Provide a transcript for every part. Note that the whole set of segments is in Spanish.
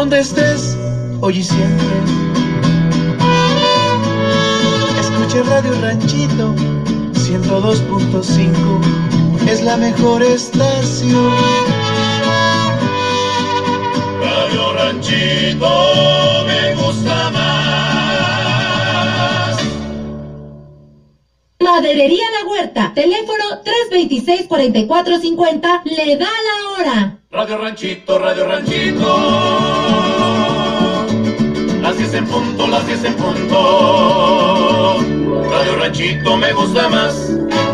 donde estés, hoy y siempre. Escuche Radio Ranchito 102.5, es la mejor estación. Radio Ranchito me gusta más. Maderería La Huerta, teléfono 326-4450, le da la hora. Radio Ranchito, Radio Ranchito. Las 10 en punto, las 10 en punto. Radio Ranchito me gusta más.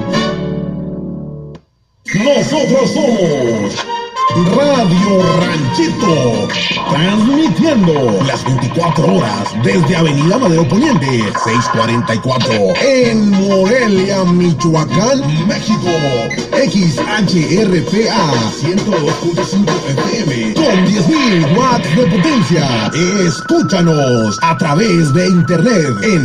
Nosotros somos Radio Ranchito, transmitiendo las 24 horas desde Avenida Madero Poniente, 644, en Morelia, Michoacán, México. XHRPA 102.5 FM con 10.000 watts de potencia. Escúchanos a través de internet en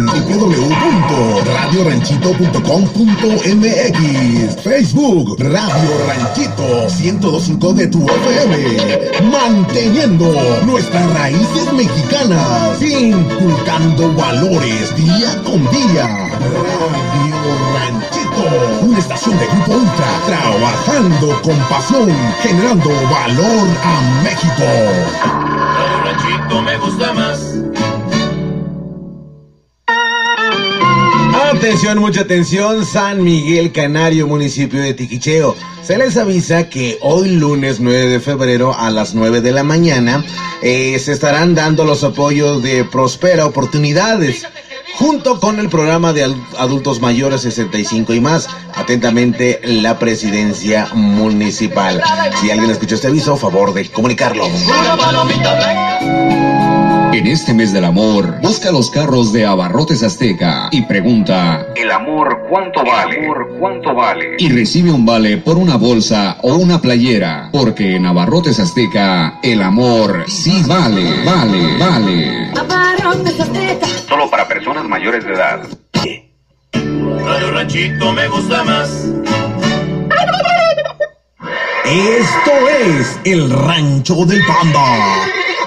www.radioranchito.com.mx. Facebook Radio Ranchito 102.5 de tu FM, manteniendo nuestras raíces mexicanas, inculcando valores día con día. Radio Ranchito, una estación de Grupo Ultra, trabajando con pasión, generando valor a México. Radio Ranchito me gusta más. Atención, mucha atención, San Miguel Canario, municipio de Tiquicheo. Se les avisa que hoy lunes 9 de febrero a las 9 de la mañana se estarán dando los apoyos de Prospera Oportunidades, junto con el programa de adultos mayores 65 y más. Atentamente, la presidencia municipal. Si alguien escuchó este aviso, favor de comunicarlo. En este mes del amor, busca los carros de Abarrotes Azteca y pregunta: ¿el amor cuánto vale? ¿El amor cuánto vale? Y recibe un vale por una bolsa o una playera, porque en Abarrotes Azteca el amor sí vale, vale, vale. Abarrotes Azteca. Solo para personas mayores de edad. Radio Ranchito me gusta más. Esto es el Rancho del Panda.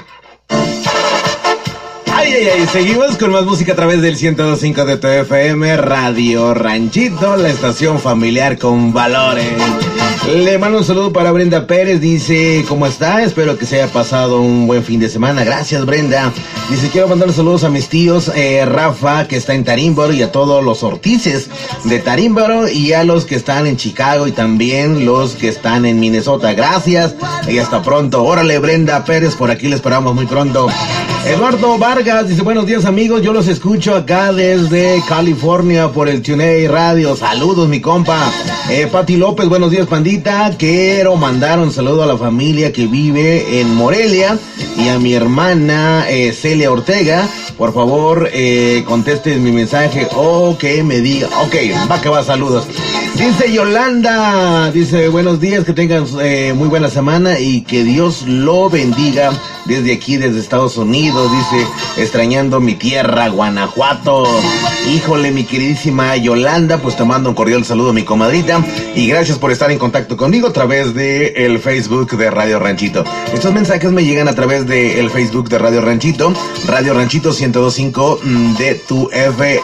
Ay, seguimos con más música a través del 102.5 de tu FM, Radio Ranchito, la estación familiar con valores. Le mando un saludo para Brenda Pérez, dice: ¿cómo está? Espero que se haya pasado un buen fin de semana. Gracias, Brenda. Dice: quiero mandar saludos a mis tíos, Rafa, que está en Tarímbaro, y a todos los Ortices de Tarímbaro, y a los que están en Chicago, y también los que están en Minnesota. Gracias, y hasta pronto. Órale, Brenda Pérez, por aquí le esperamos muy pronto. Eduardo Vargas dice: buenos días, amigos, yo los escucho acá desde California por el TuneIn Radio. Saludos, mi compa. Pati López: buenos días, pandita. Quiero mandar un saludo a la familia que vive en Morelia y a mi hermana Celia Ortega. Por favor, contesten mi mensaje o que me diga. Ok, va que va, saludos. Dice Yolanda, dice: buenos días, que tengan muy buena semana y que Dios lo bendiga desde aquí, desde Estados Unidos. Dice: extrañando mi tierra, Guanajuato. Híjole, mi queridísima Yolanda, pues te mando un cordial saludo, mi comadrita, y gracias por estar en contacto conmigo a través de el Facebook de Radio Ranchito. Estos mensajes me llegan a través de el Facebook de Radio Ranchito 102.5 de tu FM.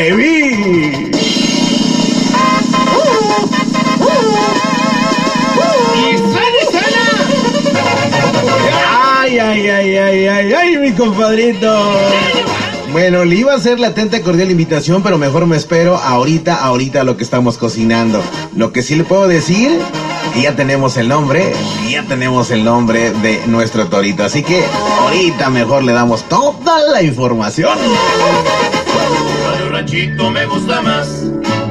Ay, mi compadrito. Bueno, le iba a hacer la atenta y cordial invitación, pero mejor me espero ahorita lo que estamos cocinando. Lo que sí le puedo decir, que ya tenemos el nombre de nuestro torito. Así que ahorita mejor le damos toda la información. Radio Ranchito me gusta más.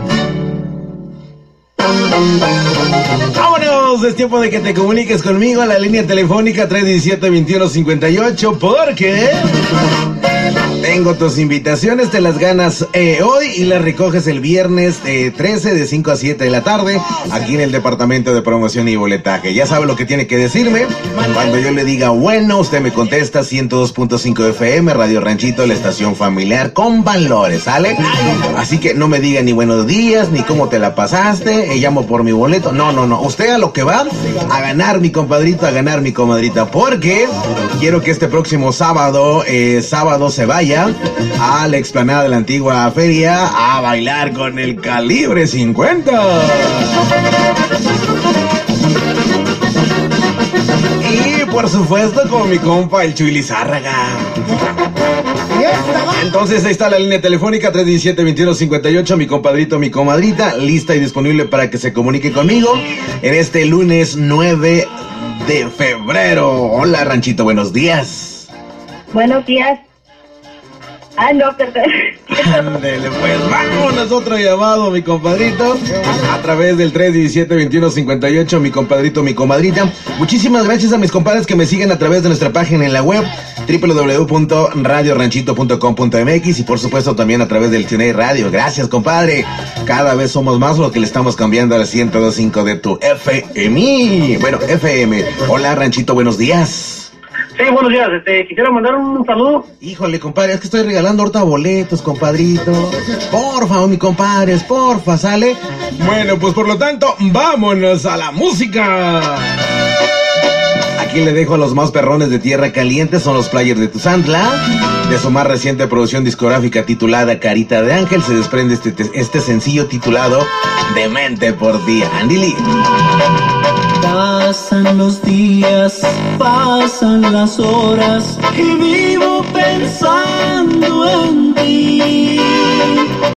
Vámonos, es tiempo de que te comuniques conmigo a la línea telefónica 317-2158, porque tengo tus invitaciones, te las ganas hoy y las recoges el viernes 13 de 5 a 7 de la tarde aquí en el departamento de promoción y boletaje. Ya sabe lo que tiene que decirme. Cuando yo le diga bueno, usted me contesta 102.5 FM, Radio Ranchito, la estación familiar con valores, ¿sale? Así que no me diga ni buenos días, ni cómo te la pasaste, llamo por mi boleto, No. Usted a lo que va, a ganar, mi compadrito, a ganar, mi comadrita. Porque quiero que este próximo sábado se vaya a la explanada de la antigua feria a bailar con el Calibre 50. Y por supuesto con mi compa el Chuy Lizárraga. Entonces ahí está la línea telefónica 317-2158, mi compadrito, mi comadrita, lista y disponible para que se comunique conmigo en este lunes 9 de febrero. Hola, Ranchito, buenos días. Buenos días. No, perdón. Ándele, pues vámonos, otro llamado, mi compadrito, a través del 317-2158, mi compadrito, mi comadrita. Muchísimas gracias a mis compadres que me siguen a través de nuestra página en la web www.radioranchito.com.mx y por supuesto también a través del TuneIn Radio. Gracias, compadre. Cada vez somos más lo que le estamos cambiando al 102.5 de tu FM. Bueno, FM. Hola, Ranchito, buenos días. Sí, buenos días, quisiera mandar un saludo. Híjole, compadre, es que estoy regalando ahorita boletos, compadrito. Porfa, mi compadre, porfa, ¿sale? Bueno, pues por lo tanto, vámonos a la música. Aquí le dejo a los más perrones de Tierra Caliente, son los Players de Tuzantla. De su más reciente producción discográfica titulada Carita de Ángel, se desprende este sencillo titulado Demente por ti. Andy Lee. Pasan los días, pasan las horas y vivo pensando en ti.